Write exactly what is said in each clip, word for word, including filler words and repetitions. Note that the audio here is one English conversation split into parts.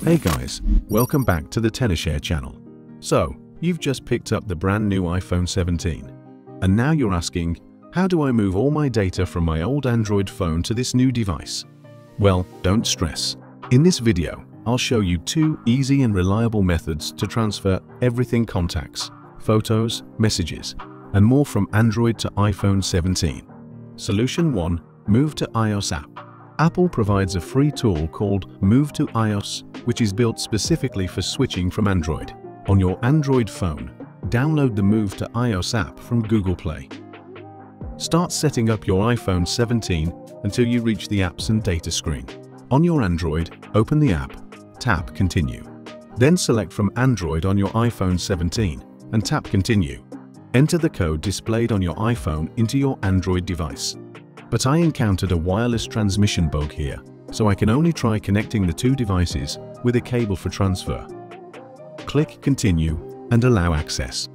Hey guys, welcome back to the tenorshare channel. So, you've just picked up the brand new iPhone seventeen. And now you're asking, how do I move all my data from my old Android phone to this new device? Well, don't stress. In this video, I'll show you two easy and reliable methods to transfer everything contacts, photos, messages, and more from Android to iPhone seventeen. Solution one. Move to iOS app. Apple provides a free tool called Move to iOS, which is built specifically for switching from Android. On your Android phone, download the Move to iOS app from Google Play. Start setting up your iPhone seventeen until you reach the apps and data screen. On your Android, open the app, tap Continue. Then select from Android on your iPhone seventeen and tap Continue. Enter the code displayed on your iPhone into your Android device. But I encountered a wireless transmission bug here, so I can only try connecting the two devices with a cable for transfer. Click Continue and allow access.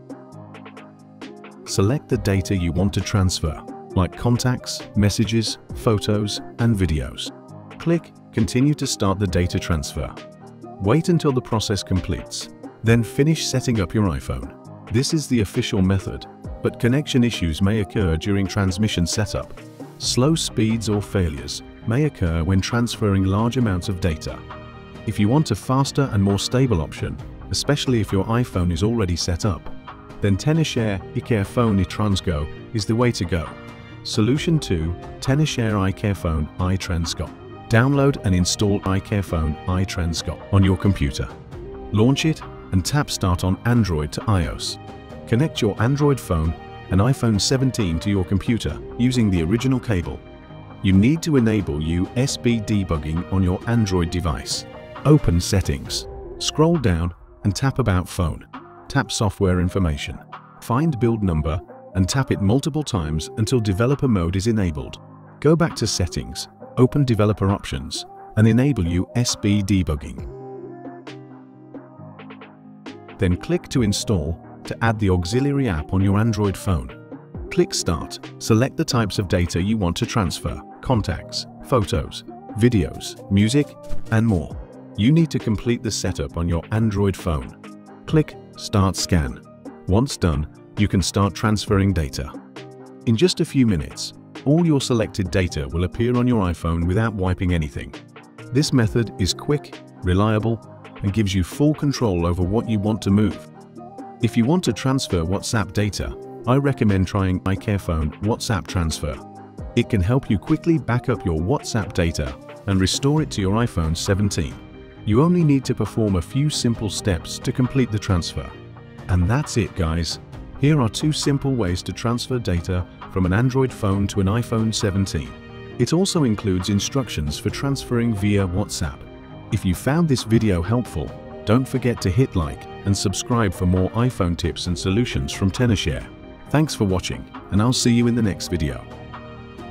Select the data you want to transfer, like contacts, messages, photos, and videos. Click Continue to start the data transfer. Wait until the process completes, then finish setting up your iPhone. This is the official method, but connection issues may occur during transmission setup. Slow speeds or failures may occur when transferring large amounts of data. If you want a faster and more stable option, especially if your iPhone is already set up, then tenorshare iCareFone iTransGo is the way to go. Solution two. tenorshare iCareFone iTransGo. Download and install iCareFone iTransGo on your computer. Launch it and tap Start on Android to iOS. Connect your Android phone and iPhone seventeen to your computer using the original cable. You need to enable U S B debugging on your Android device. Open Settings. Scroll down and tap About Phone. Tap Software Information. Find Build Number and tap it multiple times until Developer Mode is enabled. Go back to Settings, open Developer Options, and enable U S B debugging. Then click to install to add the auxiliary app on your Android phone. Click Start. Select the types of data you want to transfer, contacts, photos, videos, music, and more. You need to complete the setup on your Android phone. Click Start Scan. Once done, you can start transferring data. In just a few minutes, all your selected data will appear on your iPhone without wiping anything. This method is quick, reliable, and gives you full control over what you want to move. If you want to transfer WhatsApp data, I recommend trying iCareFone WhatsApp Transfer. It can help you quickly back up your WhatsApp data and restore it to your iPhone seventeen. You only need to perform a few simple steps to complete the transfer. And that's it, guys. Here are two simple ways to transfer data from an Android phone to an iPhone seventeen. It also includes instructions for transferring via WhatsApp. If you found this video helpful, don't forget to hit like and subscribe for more iPhone tips and solutions from tenorshare. Thanks for watching, and I'll see you in the next video.